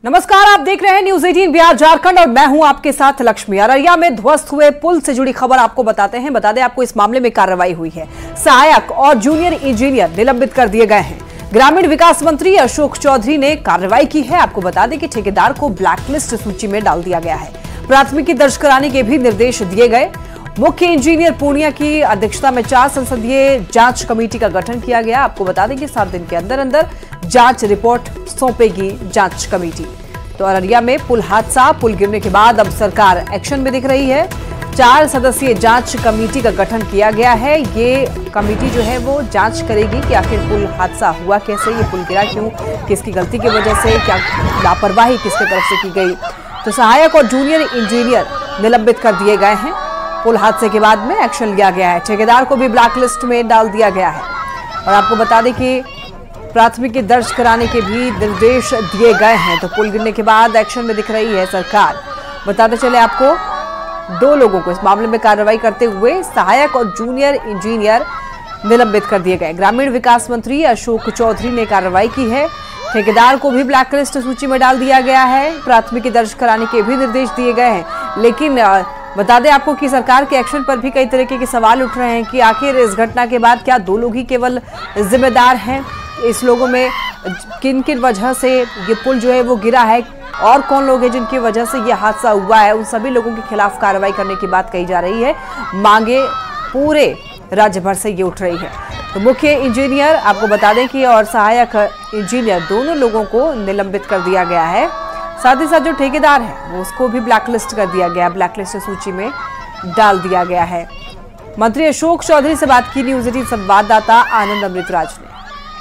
नमस्कार, आप देख रहे हैं न्यूज 18 बिहार झारखंड और मैं हूं आपके साथ लक्ष्मी। अररिया में ध्वस्त हुए पुल से जुड़ी खबर आपको बताते हैं। बता दें आपको इस मामले में कार्रवाई हुई है। सहायक और जूनियर इंजीनियर निलंबित कर दिए गए हैं। ग्रामीण विकास मंत्री अशोक चौधरी ने कार्रवाई की है। आपको बता दें कि ठेकेदार को ब्लैकलिस्ट सूची में डाल दिया गया है। प्राथमिकी दर्ज कराने के भी निर्देश दिए गए। मुख्य इंजीनियर पूर्णिया की अध्यक्षता में 4 संसदीय जांच कमेटी का गठन किया गया। आपको बता दें कि 7 दिन के अंदर अंदर जांच रिपोर्ट सौंपेगी जांच कमेटी। तो अररिया में पुल हादसा, पुल गिरने के बाद अब सरकार एक्शन में दिख रही है। 4 सदस्यीय जांच कमेटी का गठन किया गया है। ये कमेटी जो है वो जांच करेगी कि आखिर पुल हादसा हुआ कैसे, ये पुल गिरा क्यों, किसकी गलती की वजह से, क्या लापरवाही किसकी तरफ से की गई। तो सहायक और जूनियर इंजीनियर निलंबित कर दिए गए हैं। पुल हादसे के बाद में एक्शन लिया गया है। ठेकेदार को भी ब्लैकलिस्ट में डाल दिया गया है। और आपको बता दें कि प्राथमिकी दर्ज कराने के भी निर्देश दिए गए हैं। तो पुल गिरने के बाद एक्शन में दिख रही है सरकार। बताते चले आपको, 2 लोगों को इस मामले में कार्रवाई करते हुए सहायक और जूनियर इंजीनियर निलंबित कर दिए गए। ग्रामीण विकास मंत्री अशोक चौधरी ने कार्रवाई की है। ठेकेदार को भी ब्लैकलिस्ट सूची में डाल दिया गया है। प्राथमिकी दर्ज कराने के भी निर्देश दिए गए हैं। लेकिन बता दें आपको कि सरकार के एक्शन पर भी कई तरीके के सवाल उठ रहे हैं कि आखिर इस घटना के बाद क्या 2 लोग ही केवल जिम्मेदार हैं? इस लोगों में किन किन वजह से ये पुल जो है वो गिरा है, और कौन लोग हैं जिनकी वजह से ये हादसा हुआ है? उन सभी लोगों के खिलाफ कार्रवाई करने की बात कही जा रही है। मांगे पूरे राज्य भर से ये उठ रही है। तो मुख्य इंजीनियर आपको बता दें कि और सहायक इंजीनियर दोनों लोगों को निलंबित कर दिया गया है। साथ ही साथ जो ठेकेदार है वो उसको भी ब्लैकलिस्ट कर दिया गया, ब्लैकलिस्ट सूची में डाल दिया गया है। मंत्री अशोक चौधरी से बात की न्यूज 18 संवाददाता आनंद अमृतराज ने।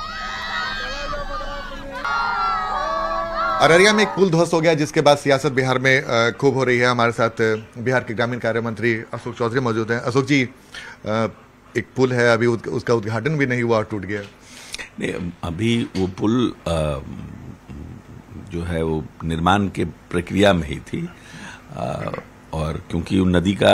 अररिया में एक पुल ध्वस्त हो गया, जिसके बाद सियासत बिहार में खूब हो रही है। हमारे साथ बिहार के ग्रामीण कार्य मंत्री अशोक चौधरी मौजूद हैं। अशोक जी, एक पुल है, अभी उसका उद्घाटन भी नहीं हुआ और टूट गया। नहीं, अभी वो पुल जो है वो निर्माण के प्रक्रिया में ही थी। और क्योंकि वो नदी का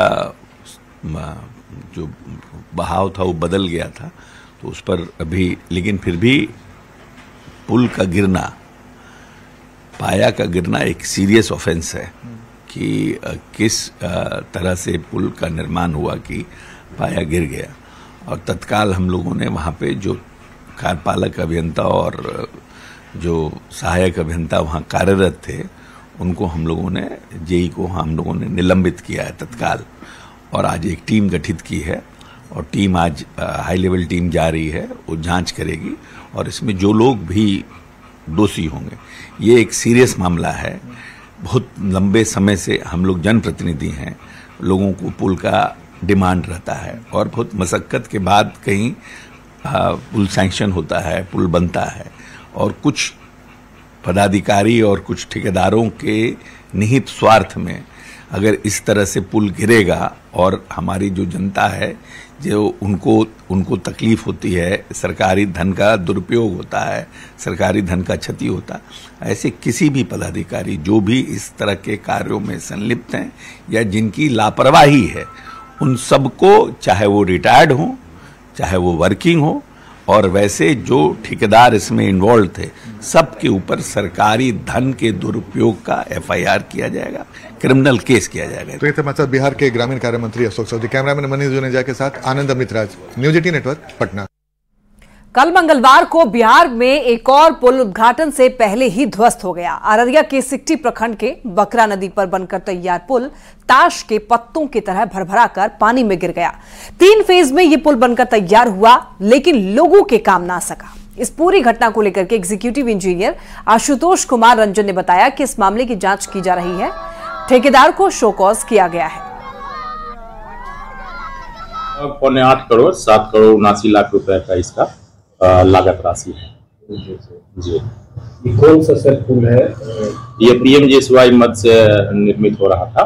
जो बहाव था वो बदल गया था, तो उस पर अभी, लेकिन फिर भी पुल का गिरना, पाया का गिरना एक सीरियस ऑफेंस है कि किस तरह से पुल का निर्माण हुआ कि पाया गिर गया। और तत्काल हम लोगों ने वहाँ पे जो कार्यपालक अभियंता और जो सहायक अभियंता वहाँ कार्यरत थे, उनको हम लोगों ने, जेई को हम लोगों ने निलंबित किया है तत्काल। और आज एक टीम गठित की है और टीम आज हाई लेवल टीम जा रही है, वो जांच करेगी और इसमें जो लोग भी दोषी होंगे, ये एक सीरियस मामला है। बहुत लंबे समय से हम लोग जनप्रतिनिधि हैं, लोगों को पुल का डिमांड रहता है और बहुत मशक्कत के बाद कहीं पुल सैंक्शन होता है, पुल बनता है। और कुछ पदाधिकारी और कुछ ठेकेदारों के निहित स्वार्थ में अगर इस तरह से पुल गिरेगा और हमारी जो जनता है, जो उनको तकलीफ होती है, सरकारी धन का दुरुपयोग होता है, सरकारी धन का क्षति होता है, ऐसे किसी भी पदाधिकारी जो भी इस तरह के कार्यों में संलिप्त हैं या जिनकी लापरवाही है, उन सबको, चाहे वो रिटायर्ड हो, चाहे वो वर्किंग हो, और वैसे जो ठेकेदार इसमें इन्वॉल्व थे, सबके ऊपर सरकारी धन के दुरुपयोग का FIR किया जाएगा, क्रिमिनल केस किया जाएगा। तो ये समाचार बिहार के ग्रामीण कार्य मंत्री अशोक चौधरी। कैमरामैन मनीष जुनेजा के साथ आनंद अमृतराज, न्यूज 18 नेटवर्क, पटना। कल मंगलवार को बिहार में एक और पुल उद्घाटन से पहले ही ध्वस्त हो गया। अररिया के सिकटी प्रखंड के बकरा नदी पर बनकर तैयार पुल ताश के पत्तों की तरह भरभराकर पानी में गिर गया। 3 फेज में यह पुल बनकर तैयार हुआ, लेकिन लोगों के काम ना सका। इस पूरी घटना को लेकर के एग्जीक्यूटिव इंजीनियर आशुतोष कुमार रंजन ने बताया कि इस मामले की जांच की जा रही है। ठेकेदार को शो कॉज किया गया है। 8 करोड़ 7 करोड़ 79 लाख रुपए का इसका लागत राशि है। जी, ये कौन सा सर पुल है? ये PMGSY मद से निर्मित हो रहा था।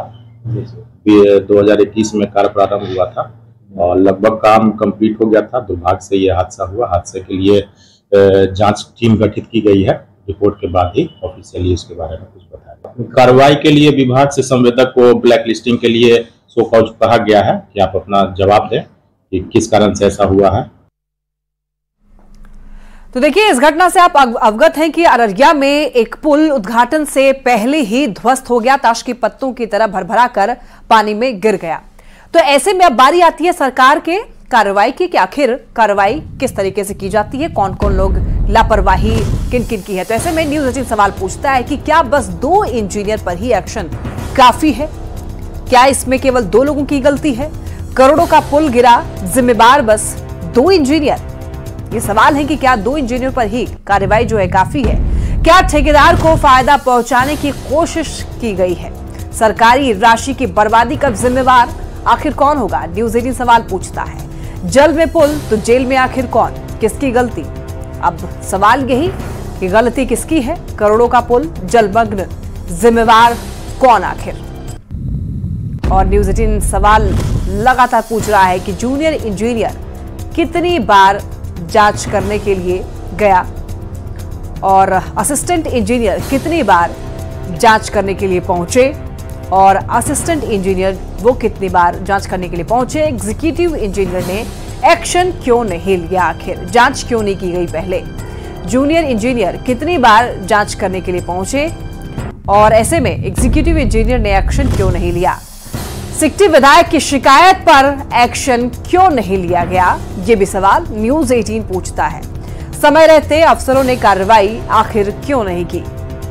2021 में कार्य प्रारंभ हुआ था और लगभग काम कंप्लीट हो गया था। दुर्भाग्य से ये हादसा हुआ। हादसे के लिए जांच टीम गठित की गई है। रिपोर्ट के बाद ही ऑफिशियली इसके बारे में कुछ बताया। कार्रवाई के लिए विभाग से संवेदक को ब्लैक लिस्टिंग के लिए शो कॉज कहा गया है कि आप अपना जवाब दें कि किस कारण से ऐसा हुआ है। तो देखिए, इस घटना से आप अवगत हैं कि अररिया में एक पुल उद्घाटन से पहले ही ध्वस्त हो गया, ताश के पत्तों की तरह भरभरा कर पानी में गिर गया। तो ऐसे में अब बारी आती है सरकार के कार्रवाई की कि आखिर कार्रवाई किस तरीके से की जाती है, कौन कौन लोग लापरवाही किन किन की है। तो ऐसे में न्यूज़ 18 सवाल पूछता है कि क्या बस 2 इंजीनियर पर ही एक्शन काफी है? क्या इसमें केवल 2 लोगों की गलती है? करोड़ों का पुल गिरा, जिम्मेदार बस 2 इंजीनियर? ये सवाल है कि क्या 2 इंजीनियर पर ही कार्रवाई जो है काफी है? क्या ठेकेदार को फायदा पहुंचाने की कोशिश की गई है? सरकारी राशि की बर्बादी का जिम्मेवार आखिर कौन होगा? न्यूज़ 18 सवाल पूछता है। जल में पुल तो जेल में आखिर कौन? किसकी गलती? अब सवाल यही कि गलती किसकी है? करोड़ों का पुल जलमग्न, जिम्मेवार कौन आखिर? और न्यूज़ 18 सवाल लगातार पूछ रहा है कि जूनियर इंजीनियर कितनी बार जांच करने के लिए गया और असिस्टेंट इंजीनियर कितनी बार जांच करने के लिए पहुंचे, और असिस्टेंट इंजीनियर वो कितनी बार जांच करने के लिए पहुंचे? एग्जीक्यूटिव इंजीनियर ने एक्शन क्यों नहीं लिया? आखिर जांच क्यों नहीं की गई पहले? जूनियर इंजीनियर कितनी बार जांच करने के लिए पहुंचे और ऐसे में एग्जीक्यूटिव इंजीनियर ने एक्शन क्यों नहीं लिया? सिकटी विधायक की शिकायत पर एक्शन क्यों नहीं लिया गया? ये भी सवाल न्यूज़ 18 पूछता है। समय रहते अफसरों ने कार्रवाई आखिर क्यों नहीं की?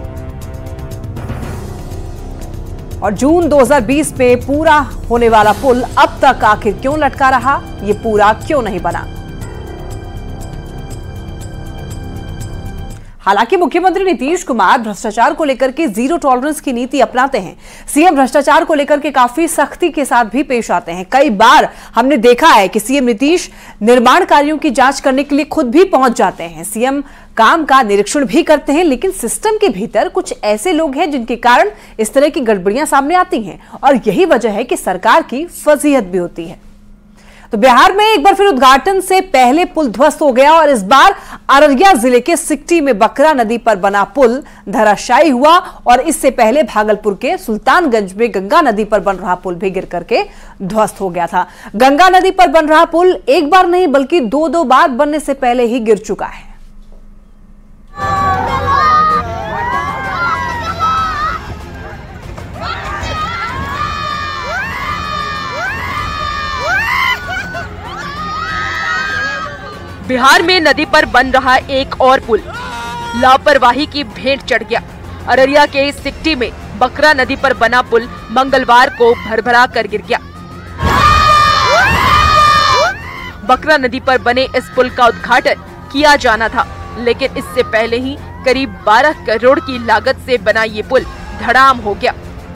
और जून 2020 में पूरा होने वाला पुल अब तक आखिर क्यों लटका रहा? ये पूरा क्यों नहीं बना? हालांकि मुख्यमंत्री नीतीश कुमार भ्रष्टाचार को लेकर के जीरो टॉलरेंस की नीति अपनाते हैं। सीएम भ्रष्टाचार को लेकर के काफी सख्ती के साथ भी पेश आते हैं। कई बार हमने देखा है कि सीएम नीतीश निर्माण कार्यों की जांच करने के लिए खुद भी पहुंच जाते हैं। सीएम काम का निरीक्षण भी करते हैं, लेकिन सिस्टम के भीतर कुछ ऐसे लोग हैं जिनके कारण इस तरह की गड़बड़ियां सामने आती हैं, और यही वजह है कि सरकार की फजीहत भी होती है। तो बिहार में एक बार फिर उद्घाटन से पहले पुल ध्वस्त हो गया, और इस बार अररिया जिले के सिकटी में बकरा नदी पर बना पुल धराशायी हुआ, और इससे पहले भागलपुर के सुल्तानगंज में गंगा नदी पर बन रहा पुल भी गिर करके ध्वस्त हो गया था। गंगा नदी पर बन रहा पुल एक बार नहीं बल्कि 2 बार बनने से पहले ही गिर चुका है। बिहार में नदी पर बन रहा एक और पुल लापरवाही की भेंट चढ़ गया। अररिया के सिकटी में बकरा नदी पर बना पुल मंगलवार को भरभरा कर गिर गया। बकरा नदी पर बने इस पुल का उद्घाटन किया जाना था, लेकिन इससे पहले ही करीब 12 करोड़ की लागत से बना ये पुल धड़ाम हो गया।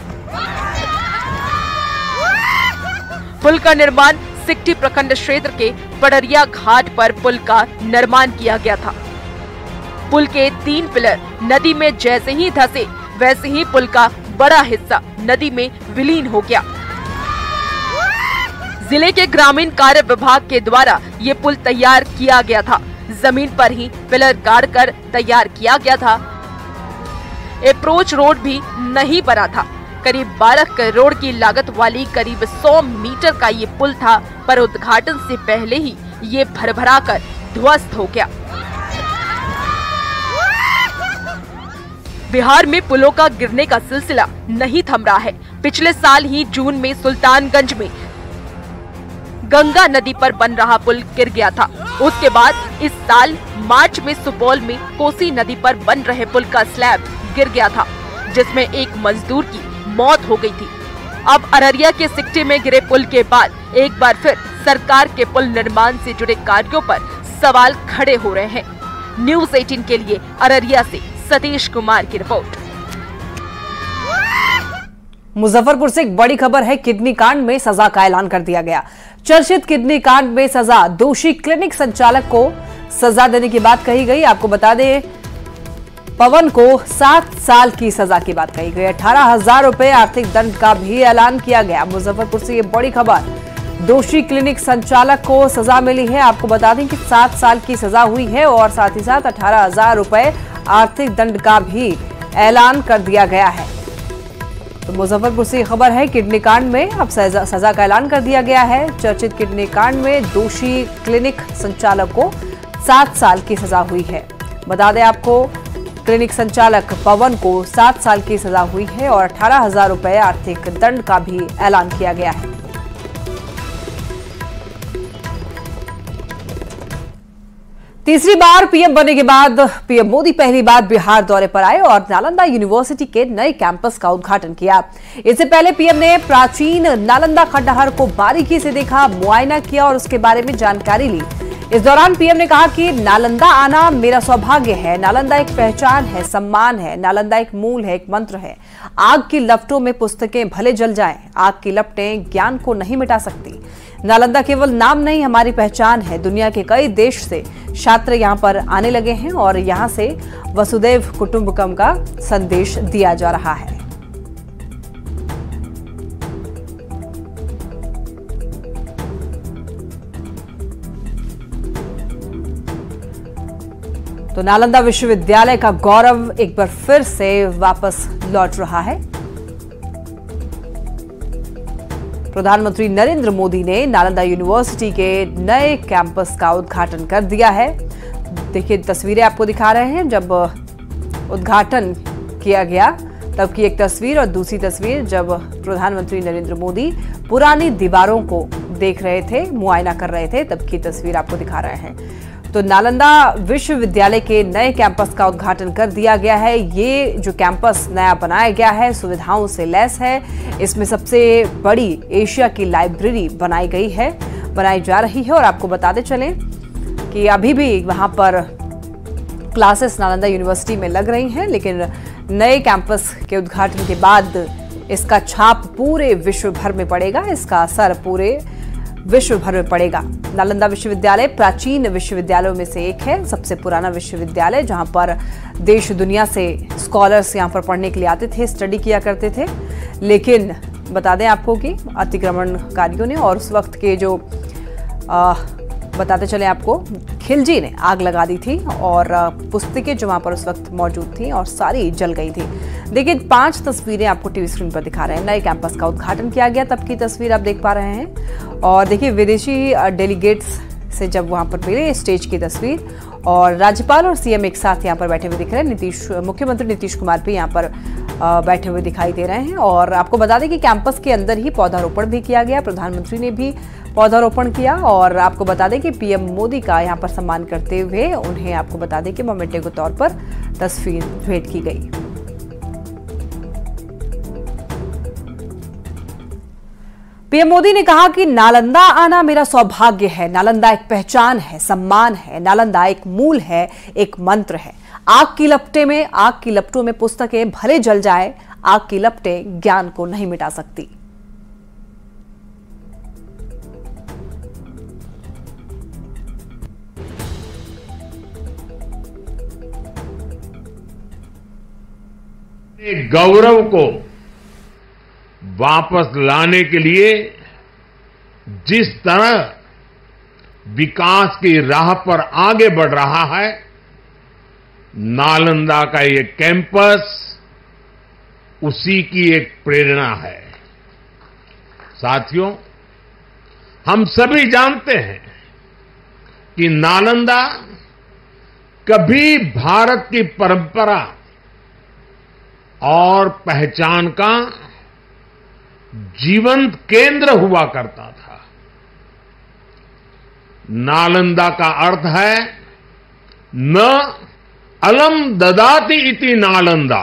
पुल का निर्माण सिकटी प्रखंड क्षेत्र के पड़रिया घाट पर पुल का निर्माण किया गया था। पुल के 3 पिलर नदी में जैसे ही धंसे, वैसे ही पुल का बड़ा हिस्सा नदी में विलीन हो गया। जिले के ग्रामीण कार्य विभाग के द्वारा ये पुल तैयार किया गया था। जमीन पर ही पिलर गाड़कर तैयार किया गया था। अप्रोच रोड भी नहीं बना था। करीब 12 करोड़ की लागत वाली करीब 100 मीटर का ये पुल था, पर उद्घाटन से पहले ही ये भरभरा कर ध्वस्त हो गया। बिहार में पुलों का गिरने का सिलसिला नहीं थम रहा है। पिछले साल ही जून में सुल्तानगंज में गंगा नदी पर बन रहा पुल गिर गया था। उसके बाद इस साल मार्च में सुपौल में कोसी नदी पर बन रहे पुल का स्लैब गिर गया था, जिसमें एक मजदूर की मौत हो गई थी। अब अररिया के सिकटी में गिरे पुल के बाद एक बार फिर सरकार के पुल निर्माण से जुड़े कार्यों पर सवाल खड़े हो रहे हैं। न्यूज़ 18 के लिए अररिया से सतीश कुमार की रिपोर्ट। मुजफ्फरपुर से एक बड़ी खबर है। किडनी कांड में सजा का ऐलान कर दिया गया। चर्चित किडनी कांड में सजा, दोषी क्लिनिक संचालक को सजा देने की बात कही गई। आपको बता दें, पवन को 7 साल की सजा की बात कही गई। 18,000 रुपए आर्थिक दंड का भी ऐलान किया गया। मुजफ्फरपुर से ये बड़ी खबर, दोषी क्लिनिक संचालक को सजा मिली है। आपको बता दें कि 7 साल की सजा हुई है और साथ ही साथ 18,000 रुपए आर्थिक दंड का भी ऐलान कर दिया गया है। तो मुजफ्फरपुर से खबर है, किडनी कांड में अब सजा का ऐलान कर दिया गया है। चर्चित किडनी कांड में दोषी क्लिनिक संचालक को 7 साल की सजा हुई है। बता दें आपको, क्लिनिक संचालक पवन को 7 साल की सजा हुई है और 18,000 रुपए आर्थिक दंड का भी ऐलान किया गया है। तीसरी बार पीएम बनने के बाद पीएम मोदी पहली बार बिहार दौरे पर आए और नालंदा यूनिवर्सिटी के नए कैंपस का उद्घाटन किया। इससे पहले पीएम ने प्राचीन नालंदा खंडहर को बारीकी से देखा, मुआयना किया और उसके बारे में जानकारी ली। इस दौरान पीएम ने कहा कि नालंदा आना मेरा सौभाग्य है, नालंदा एक पहचान है, सम्मान है, नालंदा एक मूल है, एक मंत्र है। आग की लपटों में पुस्तकें भले जल जाएं, आग की लपटें ज्ञान को नहीं मिटा सकती। नालंदा केवल नाम नहीं, हमारी पहचान है। दुनिया के कई देश से छात्र यहाँ पर आने लगे हैं और यहाँ से वसुदैव कुटुंबकम का संदेश दिया जा रहा है। तो नालंदा विश्वविद्यालय का गौरव एक बार फिर से वापस लौट रहा है। प्रधानमंत्री नरेंद्र मोदी ने नालंदा यूनिवर्सिटी के नए कैंपस का उद्घाटन कर दिया है। देखिए, तस्वीरें आपको दिखा रहे हैं। जब उद्घाटन किया गया तब की एक तस्वीर और दूसरी तस्वीर जब प्रधानमंत्री नरेंद्र मोदी पुरानी दीवारों को देख रहे थे, मुआयना कर रहे थे, तब की तस्वीर आपको दिखा रहे हैं। तो नालंदा विश्वविद्यालय के नए कैंपस का उद्घाटन कर दिया गया है। ये जो कैंपस नया बनाया गया है सुविधाओं से लैस है। इसमें सबसे बड़ी एशिया की लाइब्रेरी बनाई जा रही है। और आपको बताते चलें कि अभी भी वहां पर क्लासेस नालंदा यूनिवर्सिटी में लग रही हैं, लेकिन नए कैंपस के उद्घाटन के बाद इसका छाप पूरे विश्व भर में पड़ेगा, इसका असर पूरे विश्व भर में पड़ेगा। नालंदा विश्वविद्यालय प्राचीन विश्वविद्यालयों में से एक है, सबसे पुराना विश्वविद्यालय, जहां पर देश दुनिया से स्कॉलर्स यहां पर पढ़ने के लिए आते थे, स्टडी किया करते थे। लेकिन बता दें आपको कि अतिक्रमणकारियों ने और उस वक्त के जो बताते चले आपको, खिलजी ने आग लगा दी थी और पुस्तकें जो वहां पर उस वक्त मौजूद थी और सारी जल गई थी। देखिए, 5 तस्वीरें आपको टीवी स्क्रीन पर दिखा रहे हैं। नए कैंपस का उद्घाटन किया गया तब की तस्वीर आप देख पा रहे हैं। और देखिए, विदेशी डेलीगेट्स से जब वहां पर मिले स्टेज की तस्वीर, और राज्यपाल और सीएम एक साथ यहाँ पर बैठे हुए दिख रहे हैं। मुख्यमंत्री नीतीश कुमार भी यहाँ पर बैठे हुए दिखाई दे रहे हैं। और आपको बता दें कि कैंपस के अंदर ही पौधारोपण भी किया गया, प्रधानमंत्री ने भी पौधारोपण किया। और आपको बता दें कि पीएम मोदी का यहाँ पर सम्मान करते हुए उन्हें आपको बता दें कि मोमेंटो के तौर पर तस्वीर भेंट की गई। पीएम मोदी ने कहा कि नालंदा आना मेरा सौभाग्य है, नालंदा एक पहचान है, सम्मान है, नालंदा एक मूल है, एक मंत्र है। आग की लपटों में पुस्तकें भले जल जाए, आग की लपटें ज्ञान को नहीं मिटा सकती। गौरव को वापस लाने के लिए जिस तरह विकास की राह पर आगे बढ़ रहा है, नालंदा का ये कैंपस उसी की एक प्रेरणा है। साथियों, हम सभी जानते हैं कि नालंदा कभी भारत की परंपरा और पहचान का जीवंत केंद्र हुआ करता था। नालंदा का अर्थ है न अलम ददाति इति नालंदा,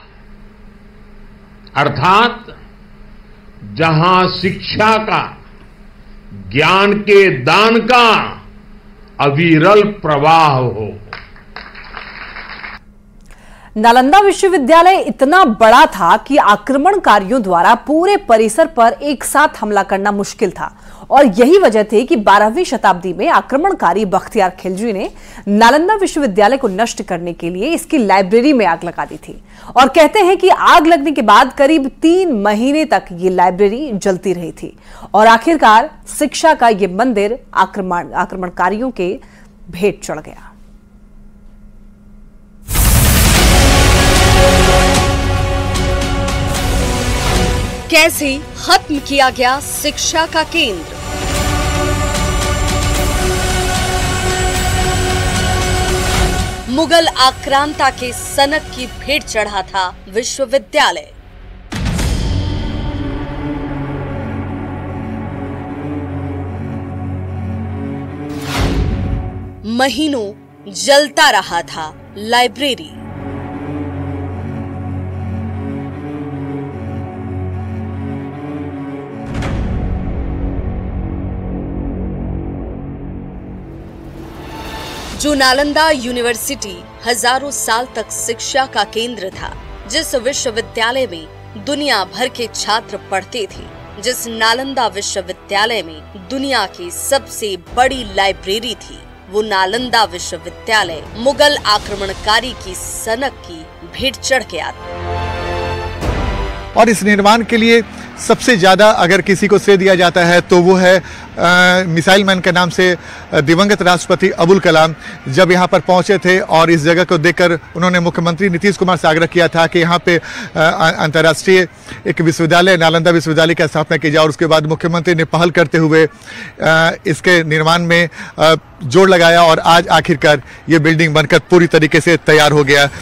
अर्थात जहां शिक्षा का, ज्ञान के दान का अविरल प्रवाह हो। नालंदा विश्वविद्यालय इतना बड़ा था कि आक्रमणकारियों द्वारा पूरे परिसर पर एक साथ हमला करना मुश्किल था। और यही वजह थी कि 12वीं शताब्दी में आक्रमणकारी बख्तियार खिलजी ने नालंदा विश्वविद्यालय को नष्ट करने के लिए इसकी लाइब्रेरी में आग लगा दी थी। और कहते हैं कि आग लगने के बाद करीब 3 महीने तक ये लाइब्रेरी जलती रही थी और आखिरकार शिक्षा का ये मंदिर आक्रमणकारियों के भेंट चढ़ गया। कैसे खत्म किया गया शिक्षा का केंद्र। मुगल आक्रांता के सनक की भेंट चढ़ा था विश्वविद्यालय। महीनों जलता रहा था लाइब्रेरी। जो नालंदा यूनिवर्सिटी हजारों साल तक शिक्षा का केंद्र था, जिस विश्वविद्यालय में दुनिया भर के छात्र पढ़ते थे, जिस नालंदा विश्वविद्यालय में दुनिया की सबसे बड़ी लाइब्रेरी थी, वो नालंदा विश्वविद्यालय मुगल आक्रमणकारी की सनक की भेंट चढ़ गया। और इस निर्माण के लिए सबसे ज्यादा अगर किसी को श्रेय दिया जाता है तो वो है मिसाइल मैन के नाम से दिवंगत राष्ट्रपति अबुल कलाम। जब यहाँ पर पहुंचे थे और इस जगह को देखकर उन्होंने मुख्यमंत्री नीतीश कुमार से आग्रह किया था कि यहाँ पे अंतर्राष्ट्रीय एक विश्वविद्यालय नालंदा विश्वविद्यालय की स्थापना की जाए, और उसके बाद मुख्यमंत्री ने पहल करते हुए इसके निर्माण में जोर लगाया और आज आखिरकार ये बिल्डिंग बनकर पूरी तरीके से तैयार हो गया।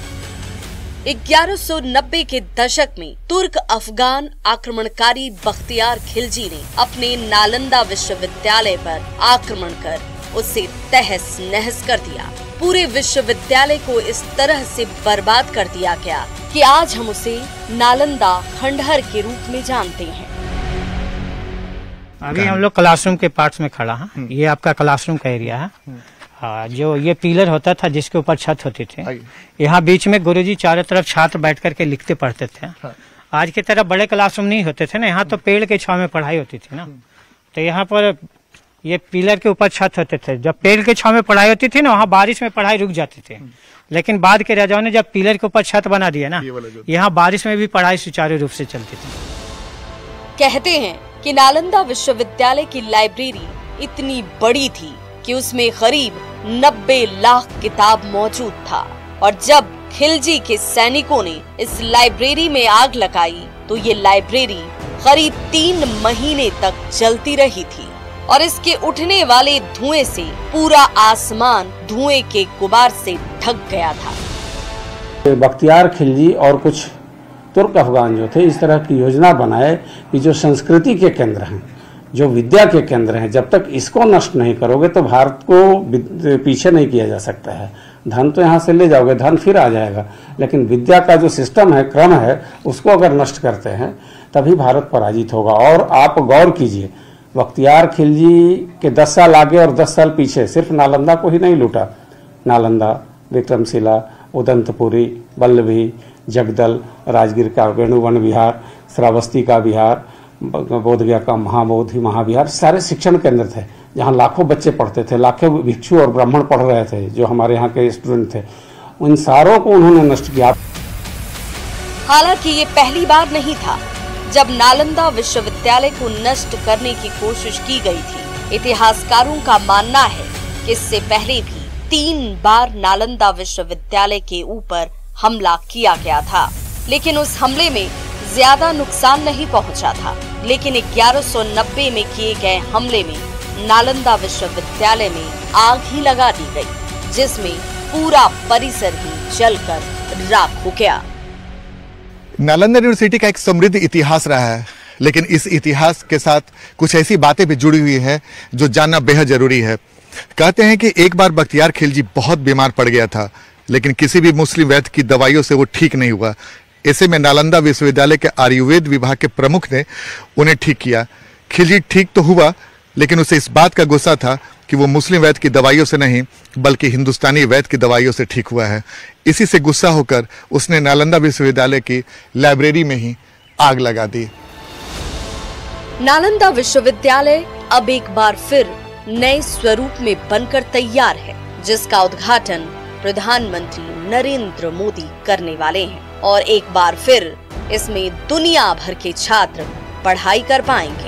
1190 के दशक में तुर्क अफगान आक्रमणकारी बख्तियार खिलजी ने अपने नालंदा विश्वविद्यालय पर आक्रमण कर उसे तहस नहस कर दिया। पूरे विश्वविद्यालय को इस तरह से बर्बाद कर दिया गया कि आज हम उसे नालंदा खंडहर के रूप में जानते हैं। अभी हम लोग क्लासरूम के पार्ट्स में खड़ा हैं। ये आपका क्लासरूम का एरिया है। जो ये पिलर होता था जिसके ऊपर छत होती थी, यहाँ बीच में गुरुजी चारों तरफ छात्र बैठ करके लिखते पढ़ते थे। आज की तरह बड़े क्लासरूम नहीं होते थे ना, यहाँ तो पेड़ के छांव में पढ़ाई होती थी ना। तो यहाँ पर ये पिलर के ऊपर छत होते थे। जब पेड़ के छांव में पढ़ाई होती थी ना, वहाँ बारिश में पढ़ाई रुक जाती थी। लेकिन बाद के राजाओं ने जब पिलर के ऊपर छत बना दिया ना, यहाँ बारिश में भी पढ़ाई सुचारू रूप से चलती थी। कहते हैं कि नालंदा विश्वविद्यालय की लाइब्रेरी इतनी बड़ी थी कि उसमें करीब 90 लाख किताब मौजूद था, और जब खिलजी के सैनिकों ने इस लाइब्रेरी में आग लगाई तो ये लाइब्रेरी करीब 3 महीने तक जलती रही थी, और इसके उठने वाले धुएं से पूरा आसमान धुएं के गुबार से ढक गया था। बख्तियार खिलजी और कुछ तुर्क अफगान जो थे, इस तरह की योजना बनाए कि जो संस्कृति के केंद्र हैं, जो विद्या के केंद्र हैं, जब तक इसको नष्ट नहीं करोगे तो भारत को पीछे नहीं किया जा सकता है। धन तो यहाँ से ले जाओगे, धन फिर आ जाएगा, लेकिन विद्या का जो सिस्टम है, क्रम है, उसको अगर नष्ट करते हैं तभी भारत पराजित होगा। और आप गौर कीजिए, बख्तियार खिलजी के 10 साल आगे और 10 साल पीछे सिर्फ नालंदा को ही नहीं लूटा। नालंदा, विक्रमशिला, उदंतपुरी, वल्लभी, जगदल, राजगीर का वेणुवन विहार, श्रावस्ती का विहार, बोधगया का महाबोधि महाविहार, सारे शिक्षण केंद्र थे जहाँ लाखों बच्चे पढ़ते थे, लाखों भिक्षु और ब्राह्मण पढ़ रहे थे जो हमारे यहाँ के स्टूडेंट थे। उन सारों को उन्होंने नष्ट किया। हालांकि ये पहली बार नहीं था जब नालंदा विश्वविद्यालय को नष्ट करने की कोशिश की गई थी। इतिहासकारों का मानना है कि इससे पहले भी 3 बार नालंदा विश्वविद्यालय के ऊपर हमला किया गया था, लेकिन उस हमले में ज्यादा नुकसान नहीं पहुंचा था। लेकिन 1190 में किए गए हमले में नालंदा विश्वविद्यालय में आग ही लगा दी गई, जिसमें पूरा परिसर ही जलकर राख हो गया। नालंदा यूनिवर्सिटी का एक समृद्ध इतिहास रहा है, लेकिन इस इतिहास के साथ कुछ ऐसी बातें भी जुड़ी हुई हैं जो जानना बेहद जरूरी है। कहते हैं कि एक बार बख्तियार खिलजी बहुत बीमार पड़ गया था, लेकिन किसी भी मुस्लिम वैद्य की दवाइयों से वो ठीक नहीं हुआ। ऐसे में नालंदा विश्वविद्यालय के आयुर्वेद विभाग के प्रमुख ने उन्हें ठीक किया। खिलजी ठीक तो हुआ, लेकिन उसे इस बात का गुस्सा था कि वो मुस्लिम वैद्य की दवाइयों से नहीं बल्कि हिंदुस्तानी वैद्य की दवाइयों से ठीक हुआ है। इसी से गुस्सा होकर उसने नालंदा विश्वविद्यालय की लाइब्रेरी में ही आग लगा दी। नालंदा विश्वविद्यालय अब एक बार फिर नए स्वरूप में बनकर तैयार है, जिसका उद्घाटन प्रधानमंत्री नरेंद्र मोदी करने वाले हैं, और एक बार फिर इसमें दुनिया भर के छात्र पढ़ाई कर पाएंगे।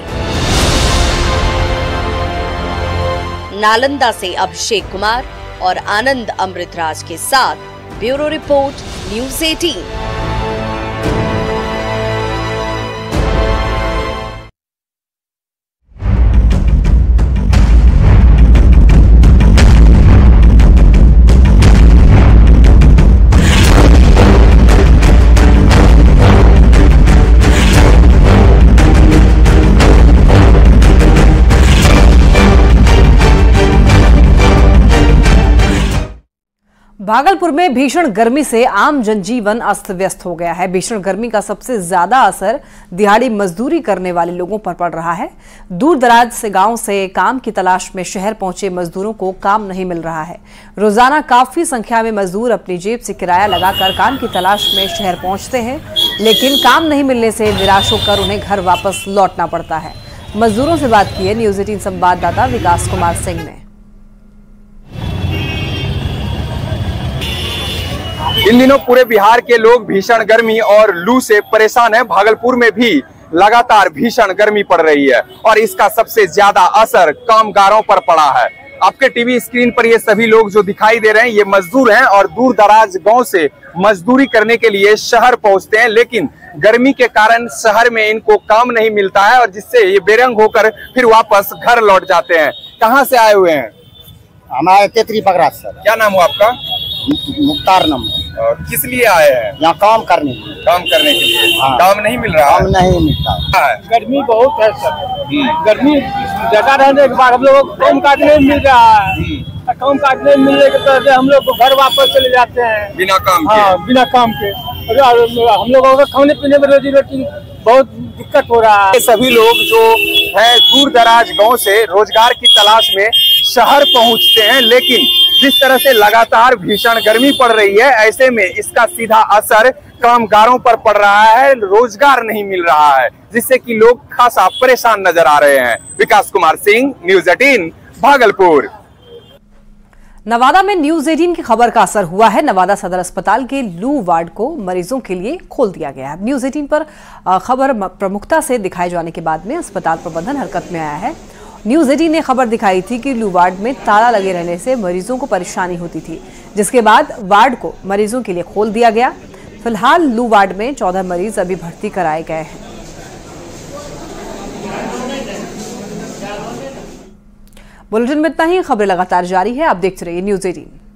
नालंदा से अभिषेक कुमार और आनंद अमृतराज के साथ ब्यूरो रिपोर्ट, न्यूज़ 18। भागलपुर में भीषण गर्मी से आम जनजीवन अस्त व्यस्त हो गया है। भीषण गर्मी का सबसे ज्यादा असर दिहाड़ी मजदूरी करने वाले लोगों पर पड़ रहा है। दूर दराज से गांव से काम की तलाश में शहर पहुंचे मजदूरों को काम नहीं मिल रहा है। रोजाना काफी संख्या में मजदूर अपनी जेब से किराया लगाकर काम की तलाश में शहर पहुंचते हैं, लेकिन काम नहीं मिलने से निराश होकर उन्हें घर वापस लौटना पड़ता है। मजदूरों से बात की है न्यूज 18 संवाददाता विकास कुमार सिंह ने। इन दिनों पूरे बिहार के लोग भीषण गर्मी और लू से परेशान हैं। भागलपुर में भी लगातार भीषण गर्मी पड़ रही है और इसका सबसे ज्यादा असर कामगारों पर पड़ा है। आपके टीवी स्क्रीन पर ये सभी लोग जो दिखाई दे रहे हैं ये मजदूर हैं और दूर दराज गांव से मजदूरी करने के लिए शहर पहुंचते हैं, लेकिन गर्मी के कारण शहर में इनको काम नहीं मिलता है और जिससे ये बेरंग होकर फिर वापस घर लौट जाते हैं। कहाँ से आए हुए हैं? हमारे तेतरी पकड़ा सर। क्या नाम हुआ आपका? मुख्तार नाम। और किस लिए आए हैं? यहाँ काम करने के लिए। काम करने के लिए। हाँ। काम नहीं मिल रहा? काम नहीं मिलता। गर्मी बहुत है सर। गर्मी ज्यादा रहने के बाद हम लोगों को काम काज नहीं मिल रहा है। काम काज नहीं मिलने के वजह से हम लोग घर वापस चले जाते हैं बिना काम के। हाँ, बिना काम के। हम लोगों को खाने पीने में रोजी रोटी बहुत दिक्कत हो रहा है। सभी लोग जो है दूर दराज गांव से रोजगार की तलाश में शहर पहुंचते हैं, लेकिन जिस तरह से लगातार भीषण गर्मी पड़ रही है ऐसे में इसका सीधा असर कामगारों पर पड़ रहा है। रोजगार नहीं मिल रहा है जिससे कि लोग खासा परेशान नजर आ रहे हैं। विकास कुमार सिंह, न्यूज 18 भागलपुर। नवादा में न्यूज 18 की खबर का असर हुआ है। नवादा सदर अस्पताल के लू वार्ड को मरीजों के लिए खोल दिया गया है। न्यूज 18 पर खबर प्रमुखता से दिखाए जाने के बाद में अस्पताल प्रबंधन हरकत में आया है। न्यूज 18 ने खबर दिखाई थी कि लू वार्ड में ताला लगे रहने से मरीजों को परेशानी होती थी, जिसके बाद वार्ड को मरीजों के लिए खोल दिया गया। फिलहाल लू वार्ड में 14 मरीज अभी भर्ती कराए गए हैं। बुलेटिन में इतना ही। खबरें लगातार जारी है, आप देखते रहिए न्यूज 18।